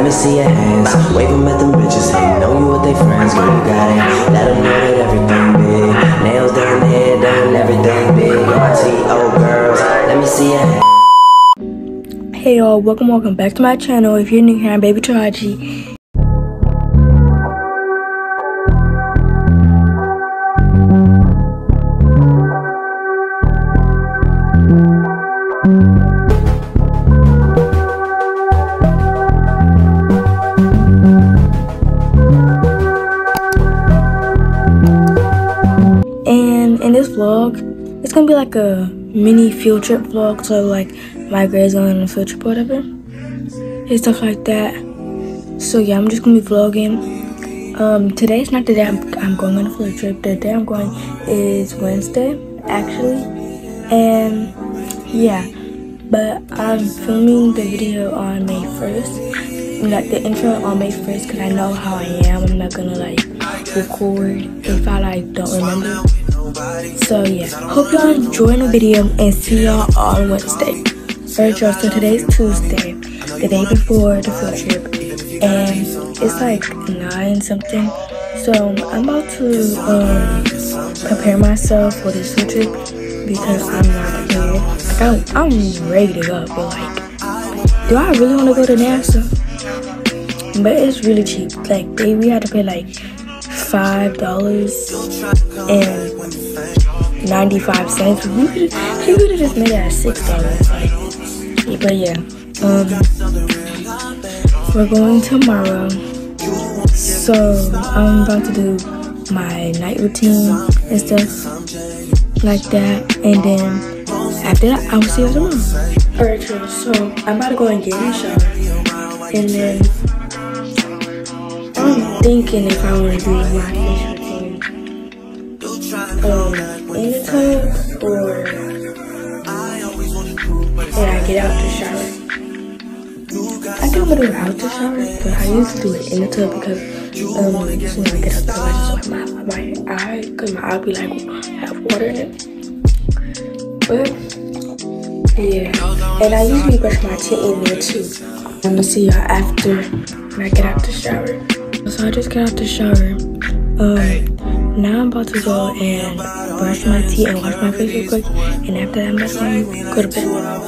Let me see your hands. Wave them at them bitches. Hey, know you with they friends. Girl, you got it. Let them know that everything big. Nails down the head, done everything big. RTO girls. Let me see your hands. Hey y'all, welcome back to my channel. If you're new here, I'm Baby Taraji. And in this vlog, it's gonna be like a mini field trip vlog. So like my grades on a field trip or whatever and stuff like that. So yeah, I'm just gonna be vlogging. Today's not the day I'm going on a field trip. The day I'm going is Wednesday actually, and yeah, but I'm filming the video on May 1st, like the intro on May 1st, because I know how I am. I'm not gonna like record if I like don't remember. So yeah, hope y'all enjoying the video and see y'all on Wednesday. Alright y'all, so today's Tuesday, the day before the field trip, and it's like 9 something. So I'm about to prepare myself for this field trip because I'm not prepared. Like, I'm ready to go, but like, do I really want to go to NASA? But it's really cheap. Like we had to pay like $5 and 95 cents. He could have just made it at $6. Like, but yeah, we're going tomorrow. So I'm about to do my night routine and stuff like that, and then after that I will see you tomorrow. Alright y'all, so I'm about to go and get in the shower, and then I'm thinking if I want to do my facial routine in the tub or when I get out the shower. I think I'm gonna do it out the shower, but I used to do it in the tub because when I get out the tub, I just wipe my eye, because my eye be like have water in it. But yeah, and I usually brush my teeth in there too. I'm gonna see y'all after when I get out the shower. So I just got out the shower. Now I'm about to go and brush my teeth and wash my face real quick, and after that I'm just gonna go to bed.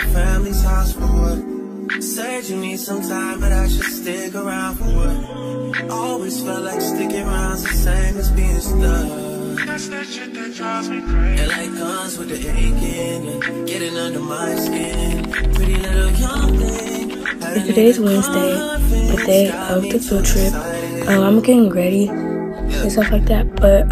Said you need some time, but I should stick around for what? Always felt like sticking around's the same as being stuck. That's that shit that drives me crazy. It like guns with the aching and getting under my skin. Pretty little young thing. Today's Wednesday, the day of the field trip. I'm getting ready and stuff like that, but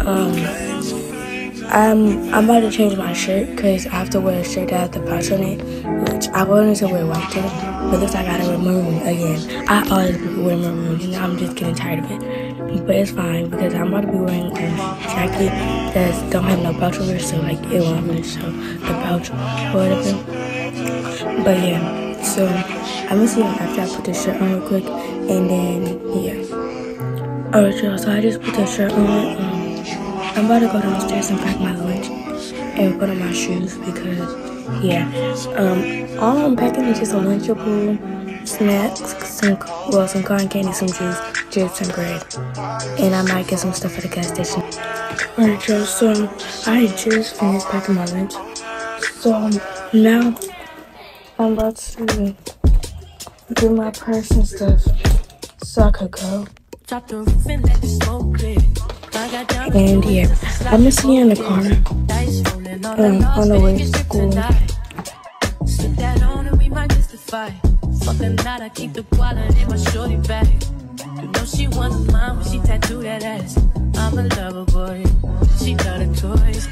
I'm about to change my shirt because I have to wear a shirt that has the pouch on it, which I wanted to wear white today, but looks like I gotta wear maroon again. I always wear maroon and I'm just getting tired of it, but it's fine because I'm about to be wearing a jacket that don't have no pouch over it, so like it won't really show the pouch or whatever. But yeah, so I'm gonna see you after I put this shirt on real quick, and then yeah. Alright y'all, so I just put the shirt on. I'm about to go downstairs and pack my lunch and put on my shoes because yeah, all I'm packing is just a Lunchable, snacks, some cotton candy, some juice, chips and bread, and I might get some stuff at the gas station. Alright y'all, so I just finished packing my lunch, so now I'm about to do my purse and stuff so I could go. And yeah, I'm gonna see you in the car on the way to school. She wants mine when she tattooed that ass. I'm a lover boy. She got the toys.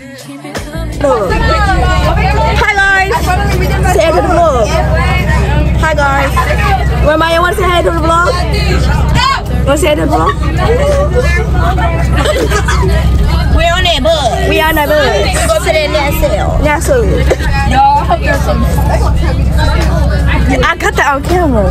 Hi guys! Say hi to the vlog. Hi guys. Ramaya, want to say hi to the vlog? Want to say hi to the vlog? We're on that bus. We on that bus. We go to that Nassau. Y'all, I hope there's some. I got that on camera.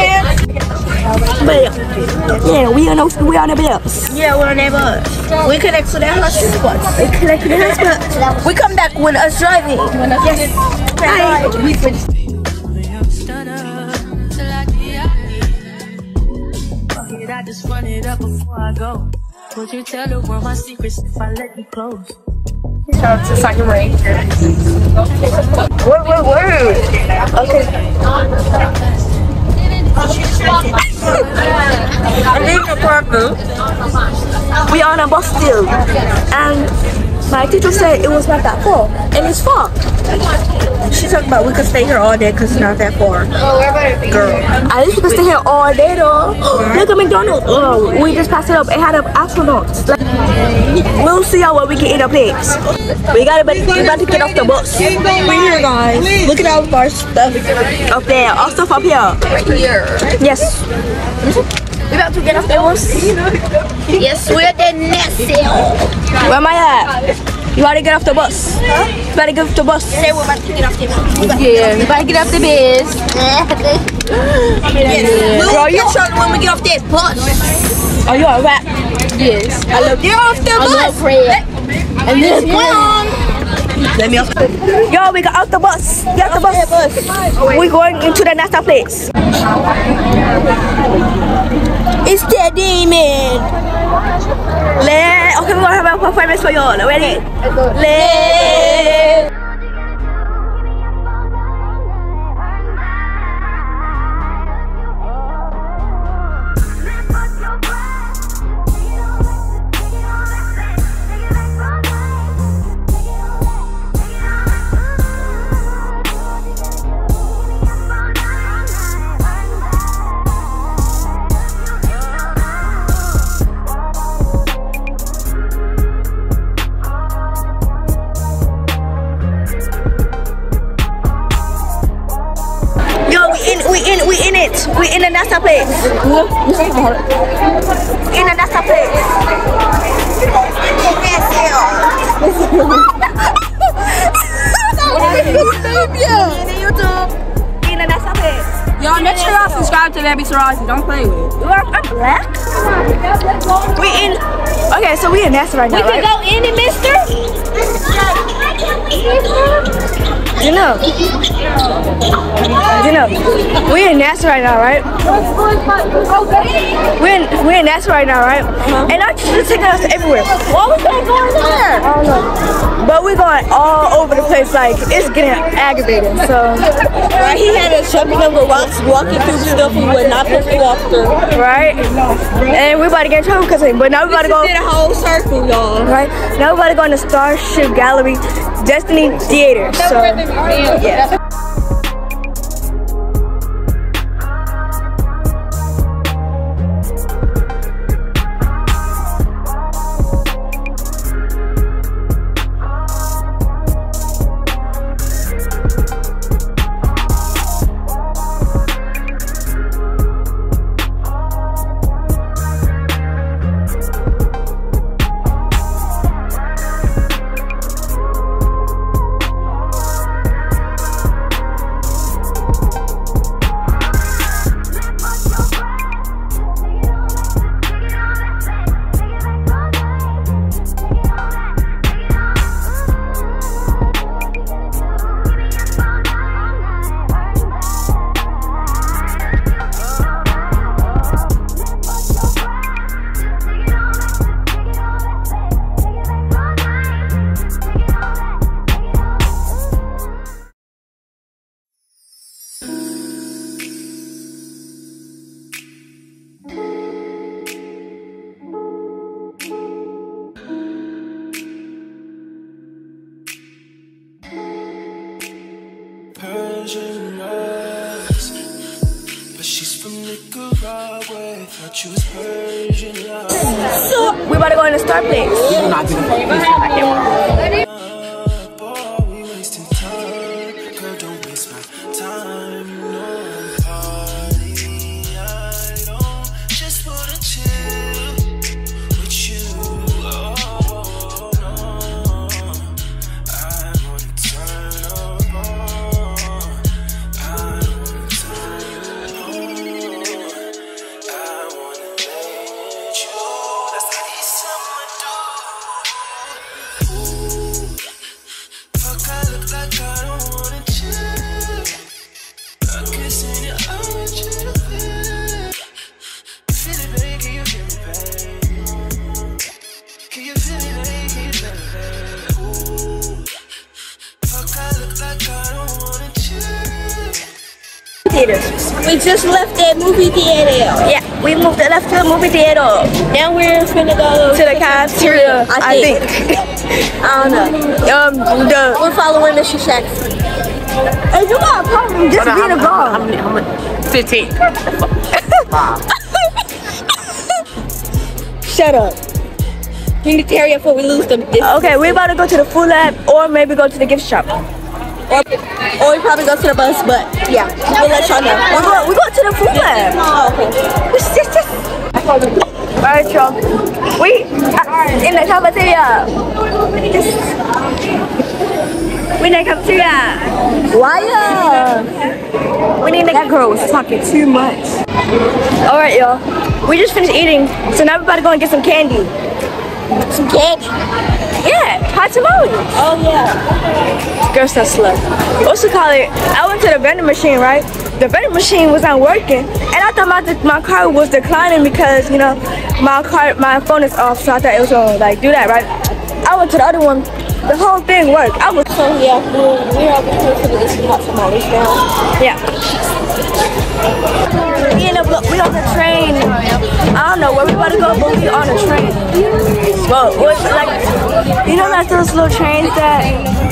But yeah, we on the bus. Yeah, we're on that bus. We connect to that hotspot. We connect to the hotspot. We come back with us driving. Yes. Hi. We just run it up before I go. Would you tell the world my secrets if I let you close? It's like a rain. Wait. Okay. I'm in the purple. We are on a bus still, and my teacher said it was not that far, and it's far. She talked about we could stay here all day because it's not that far. Oh, where about it? Girl, at least we could stay here all day though. Look at McDonald's. Oh, we just passed it up. It had an astronauts. Like, we'll see how well we can eat our plates. We about to get off the bus. We're here, guys. Look at all of our stuff up there. Our stuff up here. Right here. Yes. We're about to get off the bus. Yes, we're at the Nestle. Where am I at? You gotta get off the bus. Huh? You gotta get off the bus. Yeah, we're about to get off the bus. Yeah, we about to get off the bus. Bro, you showing when we get off this bus. Are you a rap? Yes. I love you. Get off the bus. I love Fred. And this one. Let me off. Yo, we got out the bus. Get off the bus. We're going into the NASA place. It's the demon. Okay, we're gonna have a performance for y'all. Ready? We in the NASA place. In the NASA place. In the NASA place. Y'all make sure y'all subscribe to Baby Saraji. Don't play with it. I'm black. We in. Okay, so we in NASA right now. We can go in it, mister. You know, we're in NASA right now, right? We're in NASA right now, right? And our teacher's taking us everywhere. Why was that going there? I don't know. But we're going all over the place, like, it's getting aggravating, so. Right, he had us jumping over rocks, walking through stuff we would not supposed to walk through. Right? And we're about to get in trouble because, but now we're about to go. We did a whole circle, y'all. Right? Now we're about to go in the Starship Gallery Destiny Theater, so. Yeah. Persian eyes, but she's from Nicaragua. Thought you was Persian love. So we about to go in the Star place. Boy, we wasting time. Girl, don't waste my time. No party. I don't just wanna chill with you. Oh no, I wanna turn up on. I wanna turn on. I wanna let you. That's how these summer do. theaters. We just left that movie theater. Yeah, we left to the movie theater. Now we're finna go To the cafeteria, I think. I don't know. We're following Mr. Shaq. Hey, you got a problem just being a girl. I'm 15. Shut up. We need to hurry up before we lose them. Okay, we're about to go to the food lab or maybe go to the gift shop. Or we probably go to the bus, but yeah, we'll let y'all know. We go to the food lab. Oh, okay. Alright, y'all. We in the cafeteria. We in the cafeteria. Why? We need that girl was talking too much. Alright, y'all. We just finished eating, so now we're about to go and get some candy. Some candy? Yeah, hot tamales. Oh yeah. Girls that slow. What's to call it? I went to the vending machine, right? The vending machine was not working, and I thought my card was declining because you know my phone is off, so I thought it was gonna like do that, right? I went to the other one. The whole thing worked. I was So yeah, we're over here for this hot tamales now. yeah. We on the train. I don't know where we about to go, but we on the train. Well, what's like, you know, like those little trains that.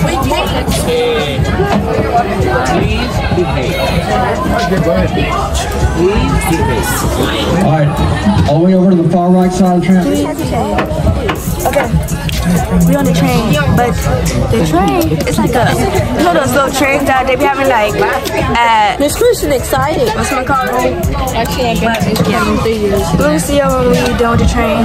All right, all the way over to the far right side of the train. Okay. We on the train, but the train is like a, you know those little trains that they be having like at Miss Christian excited. what's my car? Actually, I got this in 3 years. We'll see how we done with the train.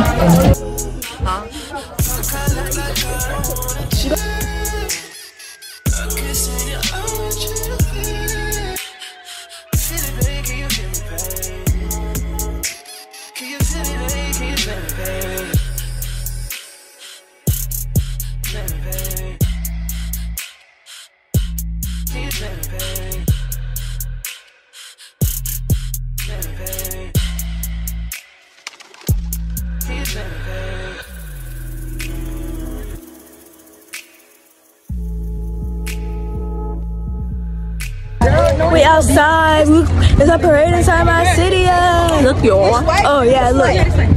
We outside. There's a parade inside my city. Look, y'all. Oh yeah, look.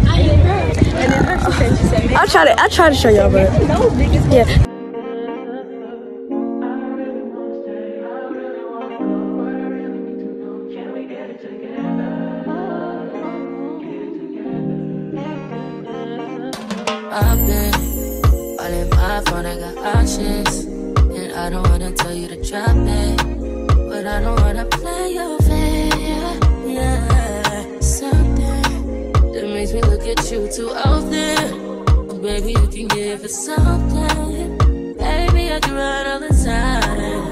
I try to show y'all, but yeah. I've been all in my phone, I got options, and I don't wanna tell you to drop it, but I don't wanna play your fair. Yeah, something that makes me look at you too often. Oh, baby, you can give it something. Baby, I can run all the time.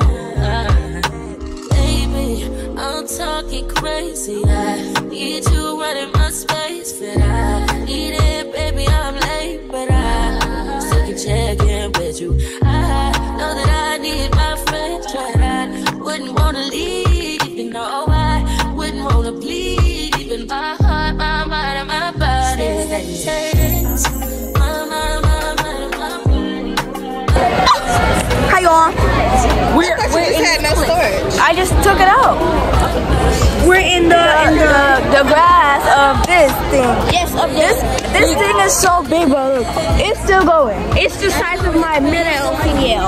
Baby, I'm talking crazy. I need you running my space, but I need it, baby. I'm late, but I still can check in with you. I know that I need my friends, but I wouldn't wanna leave, even though I wouldn't wanna bleed. Even my heart, my mind, and my body. Hi y'all. We're in no storage. I just took it out. We're in the grass of this thing. Yes, up This thing is so big, bro. Look, it's still going. It's the size of my middle finger.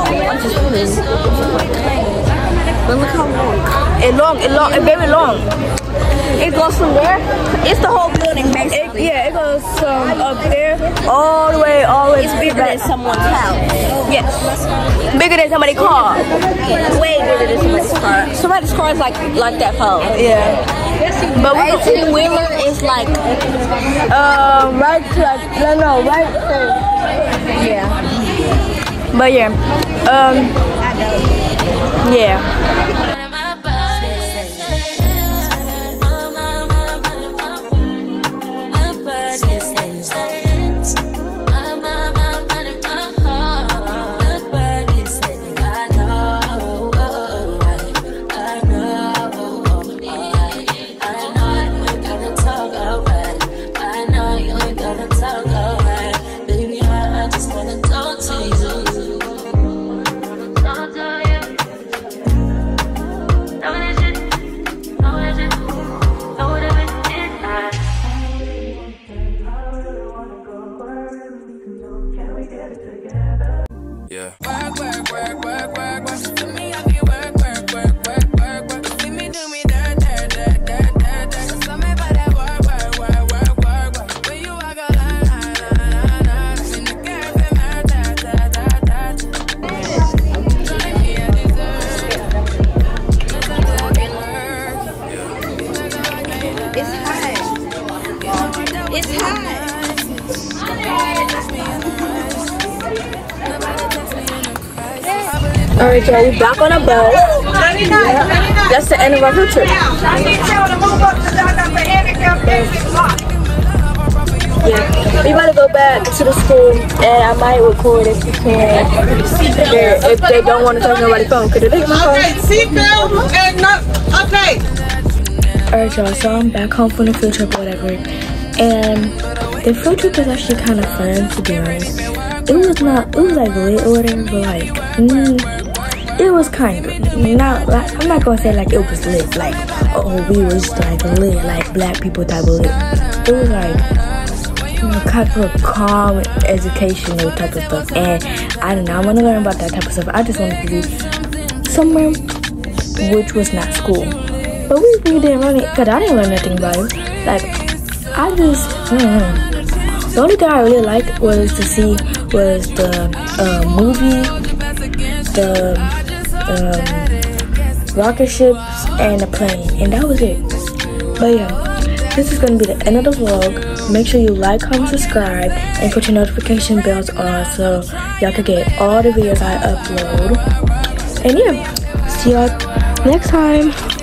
But look how long. It's very long. It goes from there. It's the whole building, basically. It goes from up there all the way. It's bigger than someone's house. Yes. Bigger than somebody's car. Way bigger than somebody's car. Somebody's car is like that pole. Yeah. But we 18 wheeler is like right yeah. But yeah. Yeah. Yeah. Alright, y'all, we're back on a bus. That's the end of our road trip. Yeah, we about to go back to the school, and I might record if you can. If they don't want to touch nobody's phone, could they take my phone? Okay, seatbelt and not. Okay. Alright, y'all, so I'm back home from the field trip or whatever. And the field trip was actually kind of fun to do. It was like lit or whatever, but like, it was kind of not like, I'm not gonna say like it was lit, like, oh, we was like lit, like black people type of lit. It was like, you know, kind of calm, educational type of stuff. And I don't know, I want to learn about that type of stuff. I just wanted to be somewhere which was not school. But we didn't learn it, because I didn't learn nothing about it. Like, I just, the only thing I really liked was to see was the movie, the rocket ships, and the plane, and that was it. But yeah, this is gonna be the end of the vlog. Make sure you like, comment, subscribe, and put your notification bells on so y'all can get all the videos I upload. And yeah, see y'all next time.